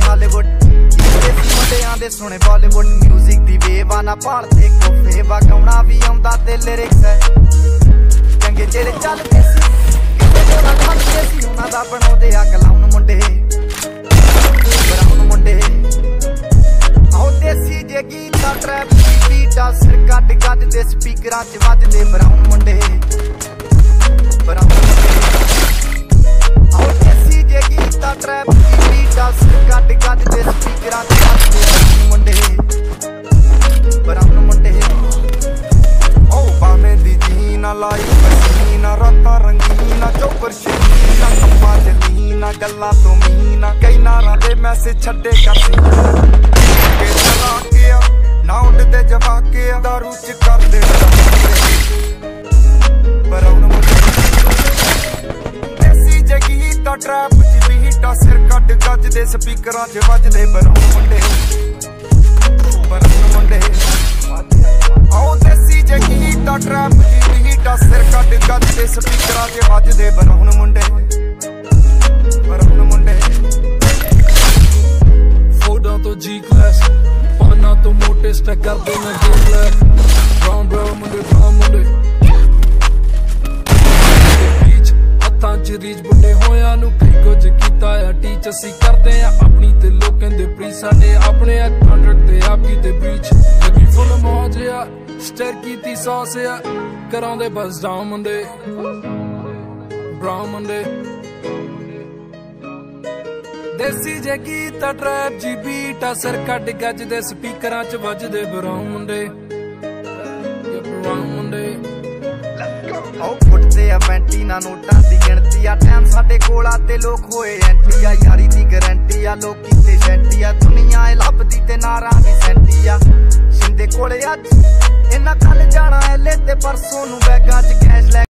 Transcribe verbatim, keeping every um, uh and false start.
Hollywood मुंडियां दे सोने बॉलीवुड म्यूजिक दी वेव आ ना भालते कोफे वा गाउणा भी आउंदा ते लिरिक्स है चंगे जेड़े चलदे सी किते बोला खड़दे सी उन्हां दा बनाउंदे आ कलाउन मुंडे ब्राउन मुंडे आओ देसी जे गीत दा ट्रैप दी बीट आ सिर कट कट दे स्पीकरां च वजदे ब्राउन मुंडे ब्राउन मुंडे आओ देसी जे गीत दा ट्रैप दी बीट आ सिर कट कट दे स्पीकरां च वजदे मुंडे ब्राउन मुंडे ओ बामे दी जीना लाई पसीना रातां रंगीना चौपर शकीना कम्मां च लीना गल्लां तो मीना कई नारां दे मैसेज छड्डे करसी के चला के ना उड़दे जवाके दारू च कर दे ब्राउन मुंडे देसी जगी दा ट्रैप च बीट आ सिर कट गज दे स्पीकरां च वजदे ब्राउन मुंडे ब्राउन मुंडे आओ देसी जगी दा ट्रैप च बीट आ सिर कट गज दे स्पीकरां च वजदे ब्राउन मुंडे ब्राउन मुंडे फोड़ा तो जी क्लास पाना तो मोटे स्टैक कर देना गेम ब्लैक ब्राउन ब्राउन मुंडे ब्राउन मुंडे बीच हत्थां च रीच बुड्ढे होया नू कई कुछ कीता आ टीच असी करदे आ अपनी ते लोकां दे प्री साडे अपने कंट्रैक्ट ते आप कीते ब्रीच लगी फुल मौज आ स्टेर कीती सॉस आ करांदे बस डाउन मुंडे ब्राउन मुंडे देसी जे गीत ट्रैप जी बीट आ सिर कट गज दे स्पीकरां च वजदे ब्राउन मुंडे ब्राउन मुंडे आओ फुटदे आ पैंटी ना नोटां दी गिणती आ टाइम साडे कोल आ ते लोक होए एंटी आ यारी दी गारंटी आ लोकी ते शैंटी आ दुनिया ए लभदी ते नारां दी सैंटी आ शिंदे कोले अज इन्ना कल जाना एले ते परसों नू बैगां च कैश